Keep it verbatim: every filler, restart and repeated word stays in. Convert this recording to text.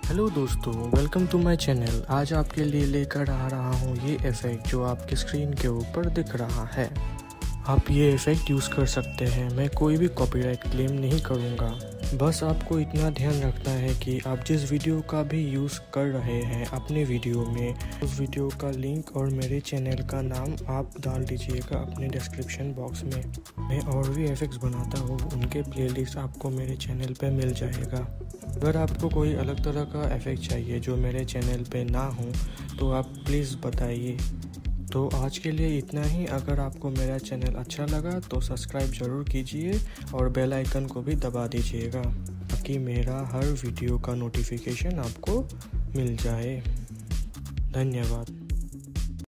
Hello दोस्तों, welcome to my channel. आज आपके लिए लेकर आ रहा हूँ ये इफ़ेक्ट जो आपकी स्क्रीन के ऊपर दिख रहा है। आप ये इफ़ेक्ट यूज़ कर सकते हैं। मैं कोई भी कॉपीराइट क्लेम नहीं करूँगा। बस आपको इतना ध्यान रखना है कि आप जिस वीडियो का भी यूज़ कर रहे हैं अपने वीडियो में, उस वीडियो का लिंक और मेरे चैनल का नाम आप डाल दीजिएगा अपने डिस्क्रिप्शन बॉक्स में। मैं और भी इफ़ेक्ट्स बनाता हूँ, उनके प्लेलिस्ट आपको मेरे चैनल पे मिल जाएगा। अगर आपको कोई अलग तरह का इफ़ेक्ट चाहिए जो मेरे चैनल पे ना हो तो आप प्लीज़ बताइए। तो आज के लिए इतना ही। अगर आपको मेरा चैनल अच्छा लगा तो सब्सक्राइब ज़रूर कीजिए और बेल आइकन को भी दबा दीजिएगा ताकि मेरा हर वीडियो का नोटिफिकेशन आपको मिल जाए। धन्यवाद।